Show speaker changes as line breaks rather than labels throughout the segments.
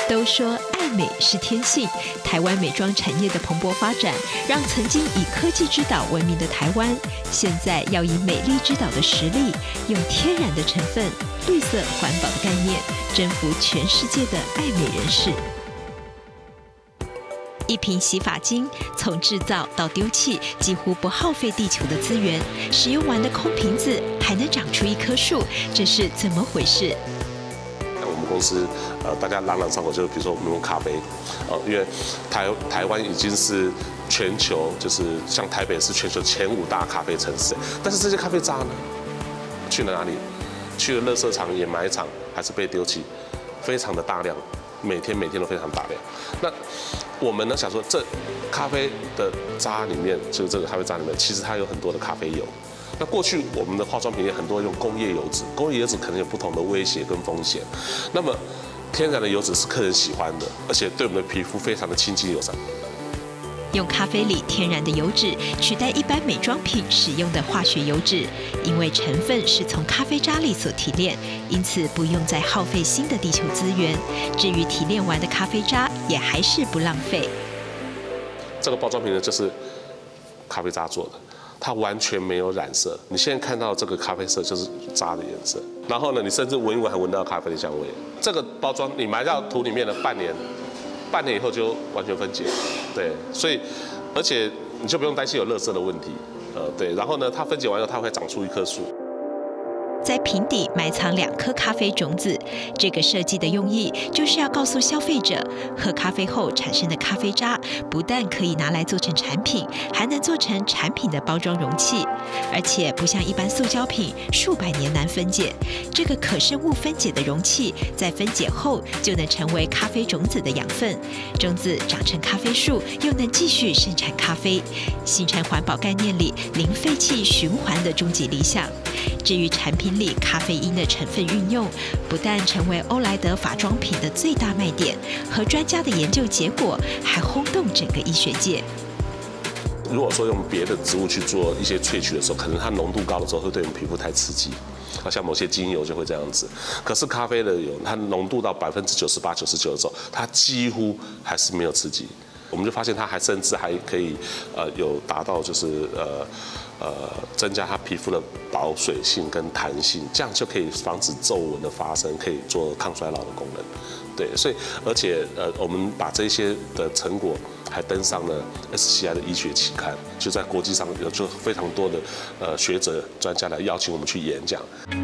都说爱美是天性，台湾美妆产业的蓬勃发展，让曾经以科技之岛闻名的台湾，现在要以美丽之岛的实力，用天然的成分、绿色环保的概念，征服全世界的爱美人士。一瓶洗发精从制造到丢弃，几乎不耗费地球的资源，使用完的空瓶子还能长出一棵树，这是怎么回事？
我们公司大家朗朗上口，就是比如说我们用咖啡，因为台湾已经是全球，就是像台北是全球前5大咖啡城市，但是这些咖啡渣呢，去了哪里？去了垃圾场、掩埋场，还是被丢弃，非常的大量，每天都非常大量。那我们呢想说，这咖啡的渣里面，就是这个咖啡渣里面，其实它有很多的咖啡油。那过去我们的化妆品也很多用工业油脂，工业油脂可能有不同的威胁跟风险。那么天然的油脂是客人喜欢的，而且对我们的皮肤非常的亲近友善。
用咖啡里天然的油脂取代一般美妆品使用的化学油脂，因为成分是从咖啡渣里所提炼，因此不用再耗费新的地球资源。至于提炼完的咖啡渣，也还是不浪费。
这个包装瓶呢，就是咖啡渣做的，它完全没有染色。你现在看到这个咖啡色就是渣的颜色，然后呢，你甚至闻一闻还闻到咖啡的香味。这个包装你埋到土里面的半年以后就完全分解，对，所以而且你就不用担心有垃圾的问题，对，然后呢，它分解完后它会长出一棵树。
在瓶底埋藏2颗咖啡种子，这个设计的用意就是要告诉消费者，喝咖啡后产生的咖啡渣不但可以拿来做成产品，还能做成产品的包装容器，而且不像一般塑胶品数百年难分解，这个可生物分解的容器在分解后就能成为咖啡种子的养分，种子长成咖啡树，又能继续生产咖啡，形成环保概念里零废弃循环的终极理想。至于产品里咖啡因的成分运用，不但成为欧莱德法妆品的最大卖点，和专家的研究结果还轰动整个医学界。
如果说用别的植物去做一些萃取的时候，可能它浓度高的时候会对我们皮肤太刺激，好像某些精油就会这样子。可是咖啡的油，它浓度到98%、99%的时候，它几乎还是没有刺激。我们就发现它甚至还可以有达到就是增加它皮肤的保水性跟弹性，这样就可以防止皱纹的发生，可以做抗衰老的功能。对，所以而且我们把这些的成果还登上了 SCI 的医学期刊，就在国际上有就非常多的学者专家来邀请我们去演讲。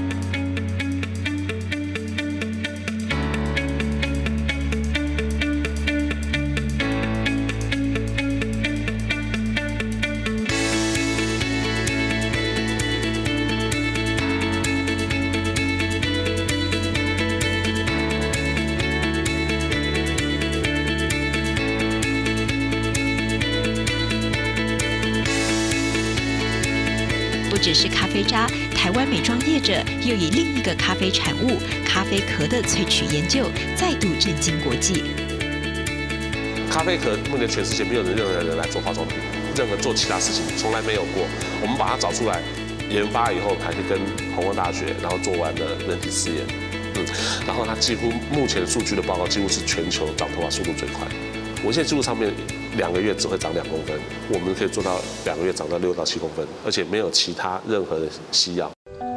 不只是咖啡渣，台湾美妆业者又以另一个咖啡产物咖啡壳的萃取研究再度震惊国际。
咖啡壳目前全世界没有任何人来做化妆品，任何做其他事情从来没有过。我们把它找出来，研发以后，还去跟洪峰大学，然后做完了人体试验，然后它几乎目前数据的报告几乎是全球长头发速度最快。我现在记录上面2个月只会长2公分，我们可以做到2个月长到6到7公分，而且没有其他任何的西药。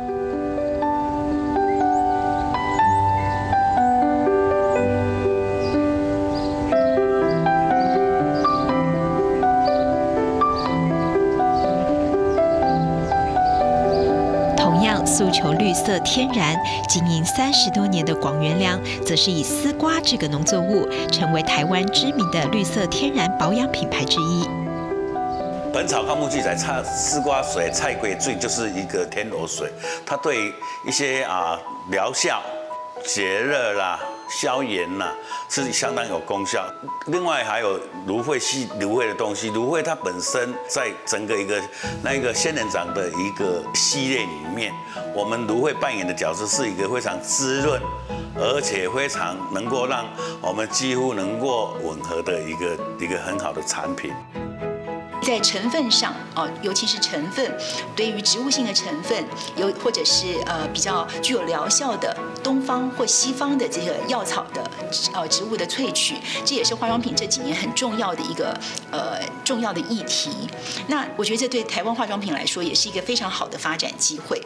诉求绿色天然，经营30多年的广元良，则是以丝瓜这个农作物，成为台湾知名的绿色天然保养品牌之一。
本草纲目记载，丝瓜水、菜龟水就是一个天罗水，它对一些疗效、解热啦、消炎啦是相当有功效。另外还有芦荟的东西，芦荟它本身在整个那个仙人掌的一个系列里面，我们芦荟扮演的角色是一个非常滋润，而且非常能够让我们几乎能够吻合的一个很好的产品。
在成分上尤其是成分，对于植物性的成分，或者是比较具有疗效的东方或西方的这个药草的植物的萃取，这也是化妆品这几年很重要的一个重要的议题。那我觉得这对台湾化妆品来说也是一个非常好的发展机会。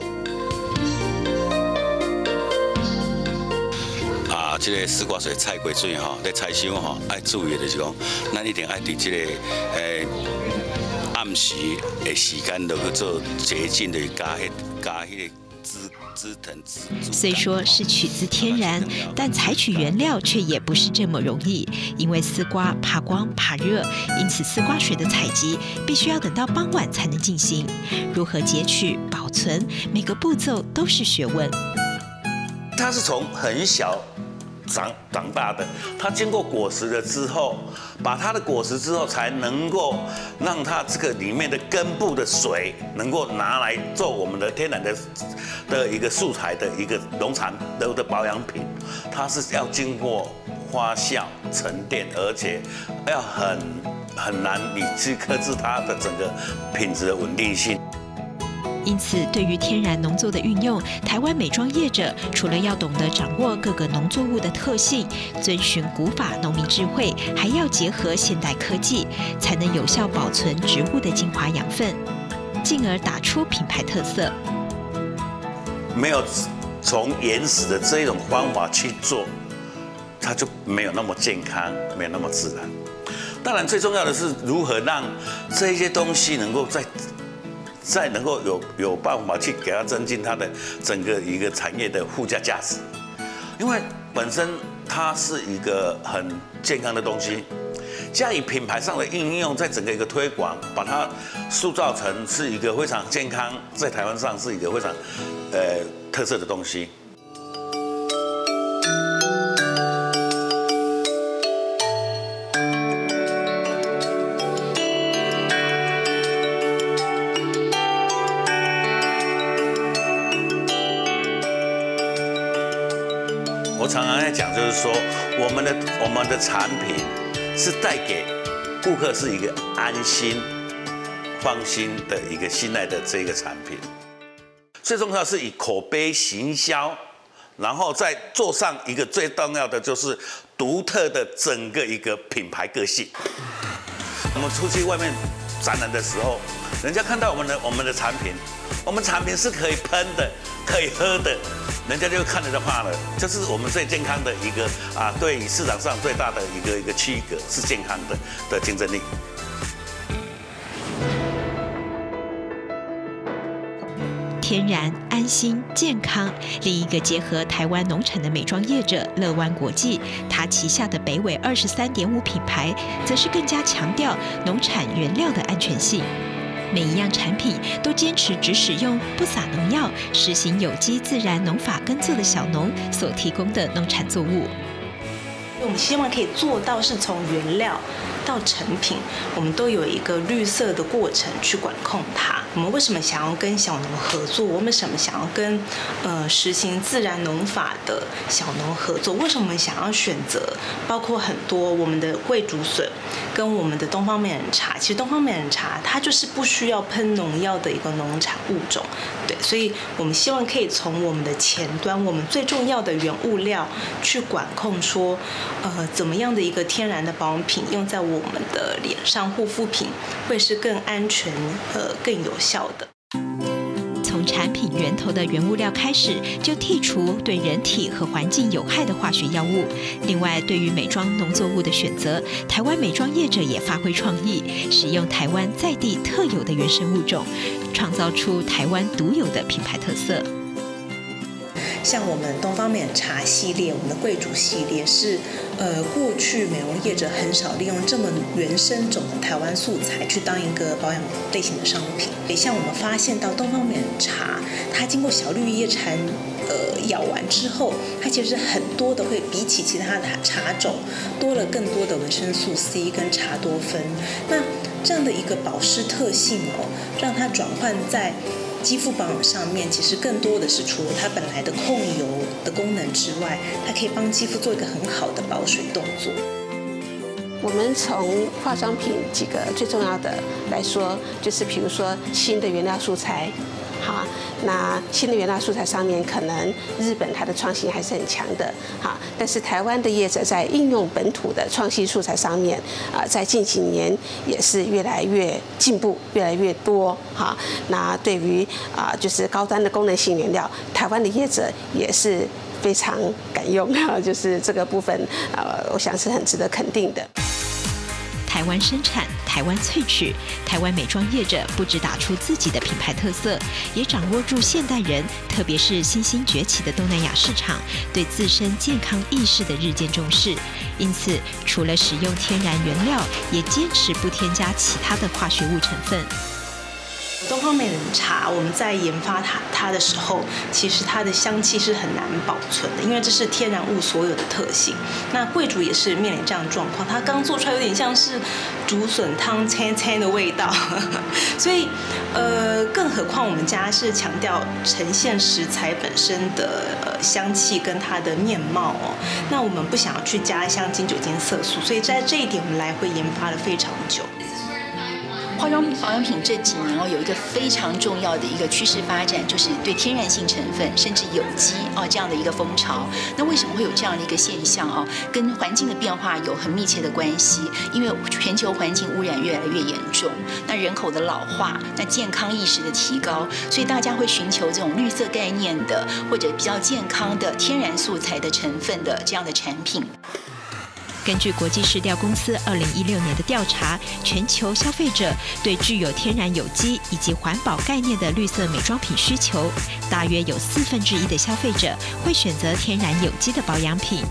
这个丝瓜水、菜瓜水在菜箱爱注意的就是讲，咱一定爱伫这个暗时的时间落去做洁净的加迄个枝藤。
虽说是取自天然，但采取原料却也不是这么容易，因为丝瓜怕光怕热，因此丝瓜水的采集必须要等到傍晚才能进行。如何截取、保存，每个步骤都是学问。
它是从很小长大的，它经过果实了之后，把它的果实之后，才能够让它这个里面的根部的水能够拿来做我们的天然的一个素材的一个农产的保养品。它是要经过发酵沉淀，而且要很难你去克制它的整个品质的稳定性。
因此，对于天然农作的运用，台湾美妆业者除了要懂得掌握各个农作物的特性，遵循古法农民智慧，还要结合现代科技，才能有效保存植物的精华养分，进而打出品牌特色。
没有从原始的这种方法去做，它就没有那么健康，没有那么自然。当然，最重要的是如何让这些东西能够再能够有办法去给它增进它的整个一个产业的附加价值，因为本身它是一个很健康的东西，加以品牌上的应用，在整个一个推广，把它塑造成是一个非常健康，在台湾上是一个非常特色的东西。我常常在讲，就是说，我们的产品是带给顾客是一个安心、放心的一个信赖的这个产品。最重要是以口碑行销，然后再做上一个最重要的就是独特的整个一个品牌个性。我们出去外面展览的时候，人家看到我们的产品，我们产品是可以喷的、可以喝的。人家就看了就怕了，这是我们最健康的一个对于市场上最大的一个区隔是健康的竞争力。
天然、安心、健康。另一个结合台湾农产的美妆业者乐湾国际，它旗下的北纬23.5品牌，则是更加强调农产原料的安全性。每一样产品都坚持只使用不撒农药、实行有机自然农法耕作的小农所提供的农产作物。
我们希望可以做到是从原料到成品，我们都有一个绿色的过程去管控它。我们为什么想要跟小农合作？我们为什么想要跟实行自然农法的小农合作？为什么我们想要选择包括很多我们的桂竹笋跟我们的东方美人茶？其实东方美人茶它就是不需要喷农药的一个农产物种，对，所以我们希望可以从我们的前端，我们最重要的原物料去管控说，怎么样的一个天然的保养品用在我们的脸上护肤品会是更安全、更有效的。
从产品源头的原物料开始，就剔除对人体和环境有害的化学药物。另外，对于美妆农作物的选择，台湾美妆业者也发挥创意，使用台湾在地特有的原生物种，创造出台湾独有的品牌特色。
像我们东方美人茶系列，我们的桂竹系列是，过去美容业者很少利用这么原生种的台湾素材去当一个保养类型的商品。也像我们发现到东方美人茶，它经过小绿叶蝉咬完之后，它其实很多的会比起其他的茶种多了更多的维生素 C 跟茶多酚。那这样的一个保湿特性让它转换在肌肤保养上面，其实更多的是除了它本来的控油的功能之外，它可以帮肌肤做一个很好的保水动作。
我们从化妆品几个最重要的来说，就是比如说新的原料素材。好，那新的原料素材上面，可能日本它的创新还是很强的，好，但是台湾的业者在应用本土的创新素材上面，在近几年也是越来越进步，越来越多，好，那对于就是高端的功能性原料，台湾的业者也是非常敢用，就是这个部分，我想是很值得肯定的。
台湾生产，台湾萃取，台湾美妆业者不只打出自己的品牌特色，也掌握住现代人，特别是新兴崛起的东南亚市场对自身健康意识的日渐重视。因此，除了使用天然原料，也坚持不添加其他的化学物成分。
东方美人茶，我们在研发它的时候，其实它的香气是很难保存的，因为这是天然物所有的特性。那贵竹也是面临这样的状况，它刚做出来有点像是竹笋汤青青的味道，所以更何况我们家是强调呈现食材本身的香气跟它的面貌哦。那我们不想要去加香精、酒精、色素，所以在这一点我们来回研发了非常久。
化妆保养品这几年有一个非常重要的一个趋势发展，就是对天然性成分甚至有机这样的一个风潮。那为什么会有这样的一个现象跟环境的变化有很密切的关系。因为全球环境污染越来越严重，那人口的老化，那健康意识的提高，所以大家会寻求这种绿色概念的或者比较健康的天然素材的成分的这样的产品。
根据国际市调公司2016年的调查，全球消费者对具有天然有机以及环保概念的绿色美妆品需求，大约有1/4的消费者会选择天然有机的保养品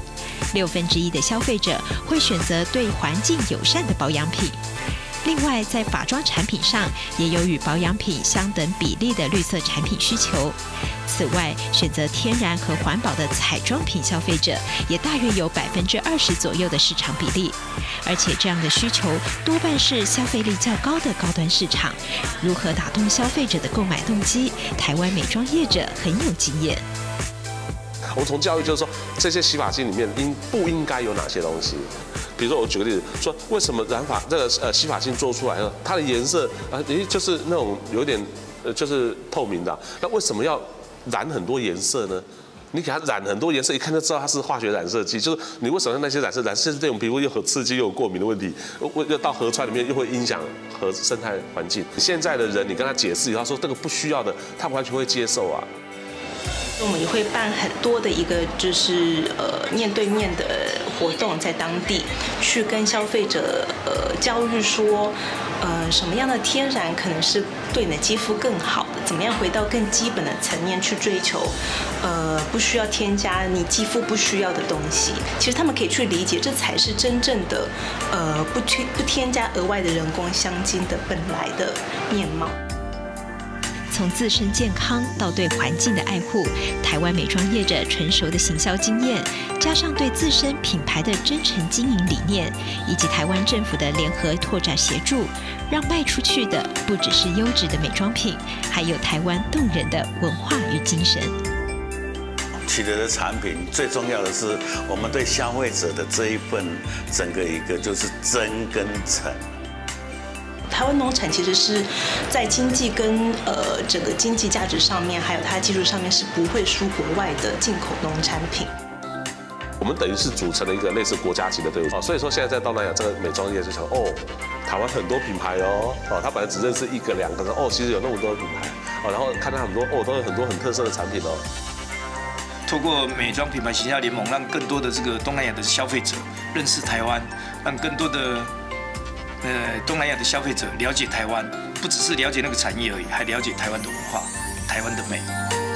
，1/6的消费者会选择对环境友善的保养品。另外，在化妆产品上也有与保养品相等比例的绿色产品需求。此外，选择天然和环保的彩妆品消费者也大约有20%左右的市场比例。而且这样的需求多半是消费力较高的高端市场。如何打动消费者的购买动机，台湾美妆业者很有经验。
我们从教育就是说，这些洗发精里面不应该有哪些东西？比如说，我举个例子，说为什么染发这个洗发精做出来呢？它的颜色就是那种有点就是透明的，那为什么要染很多颜色呢？你给它染很多颜色，一看就知道它是化学染色剂。就是你为什么那些染色对我们皮肤又很刺激又有过敏的问题，又到河川里面又会影响河生态环境。现在的人，你跟他解释以后，他说这个不需要的，他完全会接受啊。
我们也会办很多的一个就是面对面的活动，在当地去跟消费者教育说，什么样的天然可能是对你的肌肤更好的，怎么样回到更基本的层面去追求，不需要添加你肌肤不需要的东西。其实他们可以去理解，这才是真正的不添加额外的人工香精的本来的面貌。
从自身健康到对环境的爱护，台湾美妆业者纯熟的行销经验，加上对自身品牌的真诚经营理念，以及台湾政府的联合拓展协助，让卖出去的不只是优质的美妆品，还有台湾动人的文化与精神。
取得的产品最重要的是，我们对消费者的这一份整个一个就是真跟诚。
台湾农产其实是在经济跟整个经济价值上面，还有它的技术上面是不会输国外的进口农产品。
我们等于是组成了一个类似国家级的队伍所以说现在在东南亚这个美妆业就想台湾很多品牌他本来只认识1个2个其实有那么多品牌然后看到很多都有很多很特色的产品
透过美妆品牌行销联盟，让更多的这个东南亚的消费者认识台湾，让更多的东南亚的消费者了解台湾，不只是了解那个产业而已，还了解台湾的文化、台湾的美。